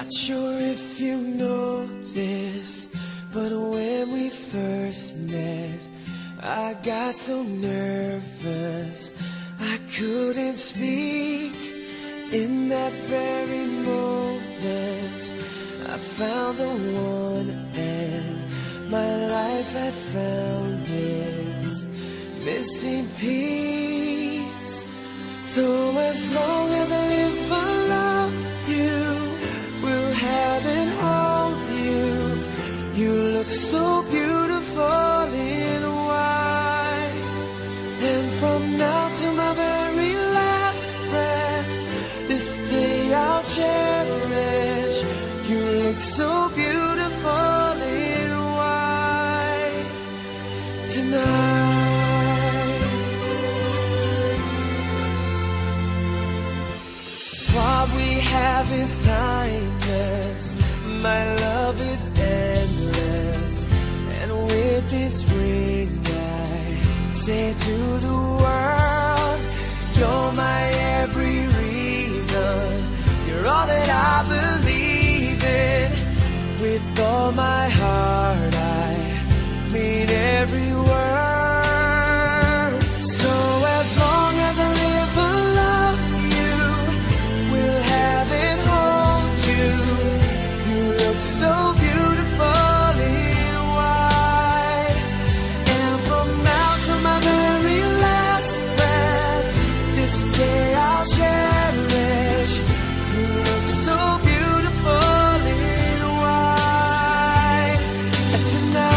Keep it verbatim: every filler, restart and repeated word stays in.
Not sure if you know this, but when we first met, I got so nervous I couldn't speak. In that very moment, I found the one, and my life had found its missing piece. So as long as I live, I love you, will have and hold you. You look so beautiful in white, and from now to my very last breath, this day I'll cherish. You look so beautiful in white tonight. What we have is timeless, my love is endless, and with this ring I say to the world, you're my every reason, you're all that I believe in. With all my heart I mean every word. So as long as I live, I love you, will have and hold you. You look so beautiful in white, and from now to my very last breath, this day I'll cherish. You look so beautiful in white tonight.